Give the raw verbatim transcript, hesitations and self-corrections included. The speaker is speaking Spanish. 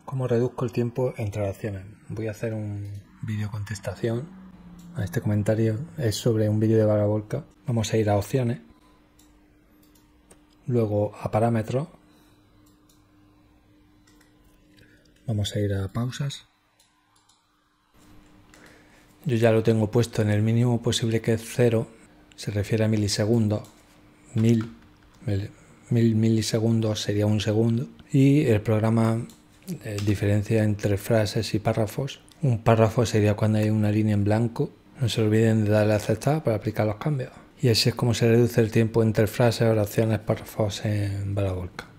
¿Cómo reduzco el tiempo entre oraciones? Voy a hacer un vídeo contestación a este comentario. Es sobre un vídeo de Baravolca. Vamos a ir a opciones, luego a parámetros, vamos a ir a pausas. Yo ya lo tengo puesto en el mínimo posible, que es cero, se refiere a milisegundos. Mil, mil milisegundos sería un segundo. Y el programa eh, diferencia entre frases y párrafos. Un párrafo sería cuando hay una línea en blanco. No se olviden de darle a aceptar para aplicar los cambios. Y así es como se reduce el tiempo entre frases, oraciones, párrafos en Baravolca.